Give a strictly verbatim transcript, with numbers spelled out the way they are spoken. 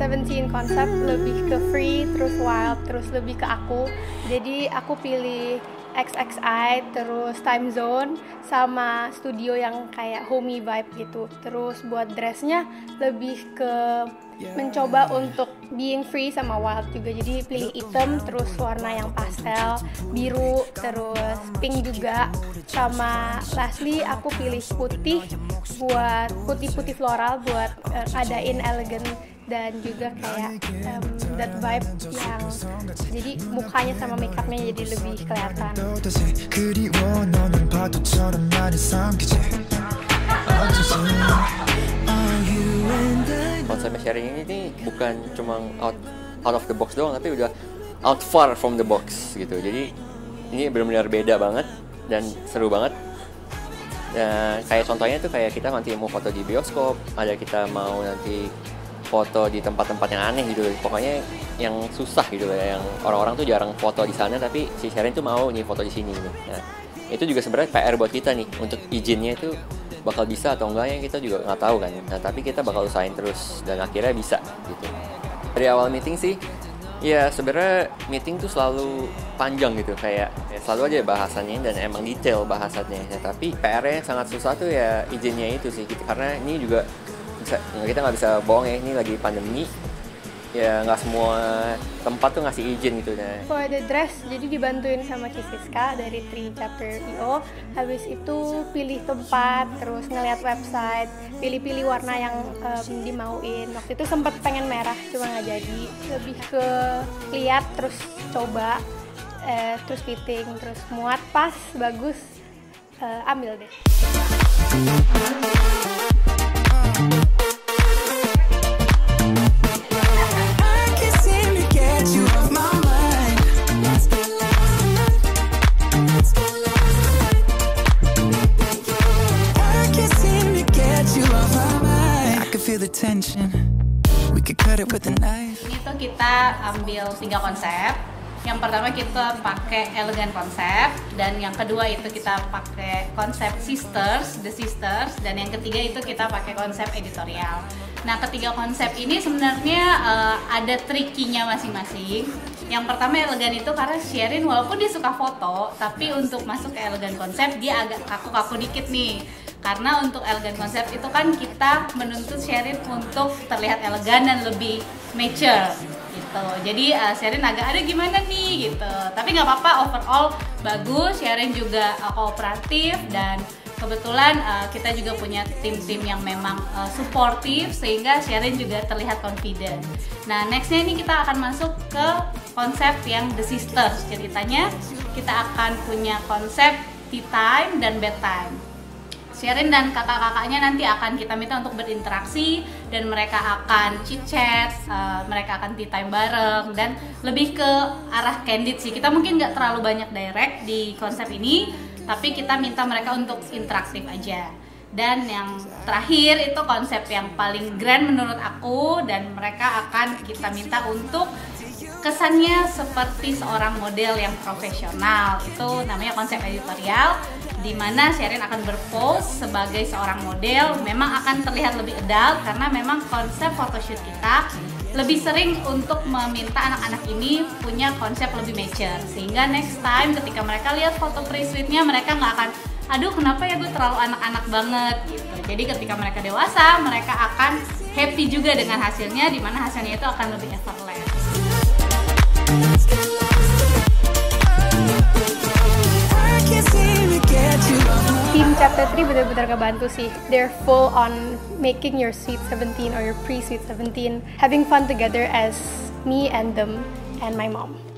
Seventeen konsep lebih ke free, terus wild, terus lebih ke aku. Jadi aku pilih X X I, terus time zone, sama studio yang kayak homey vibe gitu. Terus buat dressnya lebih ke mencoba untuk being free sama wild juga. Jadi pilih hitam, terus warna yang pastel, biru, terus pink juga. Sama lastly aku pilih putih buat putih-putih floral buat uh, adain elegan dan juga kayak um, that vibe yang jadi mukanya sama makeupnya jadi lebih kelihatan. Konsepnya sharing ini nih bukan cuma out out of the box doang, tapi udah out far from the box gitu. Jadi ini benar-benar beda banget dan seru banget. Dan kayak contohnya tuh kayak kita nanti mau foto di bioskop, ada kita mau nanti foto di tempat-tempat yang aneh gitu, pokoknya yang susah gitu ya, yang orang-orang tuh jarang foto di sana, tapi si Sherin tuh mau nih foto di sini. Nah, itu juga sebenarnya P R buat kita nih, untuk izinnya itu bakal bisa atau enggaknya kita juga nggak tahu kan. Nah, tapi kita bakal usahain terus dan akhirnya bisa gitu. Dari awal meeting sih, ya sebenarnya meeting tuh selalu panjang gitu, kayak ya selalu aja bahasannya dan emang detail bahasannya. Ya, tapi P R-nya yang sangat susah tuh ya izinnya itu sih, gitu. Karena ini juga bisa, kita nggak bisa bohong ya, ini lagi pandemi ya, nggak semua tempat tuh ngasih izin gitu. Nah, for the dress jadi dibantuin sama Siska dari Three Chapter I O. Habis itu pilih tempat, terus ngeliat website, pilih-pilih warna yang um, dimauin. Waktu itu sempet pengen merah cuma nggak jadi, lebih ke lihat terus coba, eh, terus fitting, terus muat pas bagus, eh, ambil deh. Ini tuh kita ambil tiga konsep. Yang pertama kita pakai elegan konsep, dan yang kedua itu kita pakai konsep sisters, the sisters, dan yang ketiga itu kita pakai konsep editorial. Nah, ketiga konsep ini sebenarnya uh, ada trikinya masing-masing. Yang pertama elegan itu karena Sherin walaupun dia suka foto, tapi untuk masuk ke elegan konsep dia agak kaku-kaku dikit nih. Karena untuk elegan konsep itu kan kita menuntut Sherin untuk terlihat elegan dan lebih mature gitu. Jadi uh, Sherin agak ada gimana nih gitu. Tapi nggak apa-apa, overall bagus. Sherin juga uh, kooperatif, dan kebetulan uh, kita juga punya tim-tim yang memang uh, suportif sehingga Sherin juga terlihat confident. Nah, nextnya ini kita akan masuk ke konsep yang The Sisters. Ceritanya kita akan punya konsep tea time dan bedtime. Sherin dan kakak-kakaknya nanti akan kita minta untuk berinteraksi, dan mereka akan chit-chat, uh, mereka akan tea time bareng, dan lebih ke arah candid sih. Kita mungkin nggak terlalu banyak direct di konsep ini, tapi kita minta mereka untuk interaktif aja. Dan yang terakhir itu konsep yang paling grand menurut aku, dan mereka akan kita minta untuk kesannya seperti seorang model yang profesional. Itu namanya konsep editorial, di mana Sherin akan berpose sebagai seorang model. Memang akan terlihat lebih adult karena memang konsep photoshoot kita lebih sering untuk meminta anak-anak ini punya konsep lebih mature, sehingga next time ketika mereka lihat foto pre-shootnya mereka nggak akan, aduh kenapa ya gue terlalu anak-anak banget gitu. Jadi ketika mereka dewasa mereka akan happy juga dengan hasilnya, di mana hasilnya itu akan lebih effortless. Tim Chapter three benar-benar kebantu sih. They're full on making your sweet seventeen or your pre-sweet seventeen, having fun together as me and them and my mom.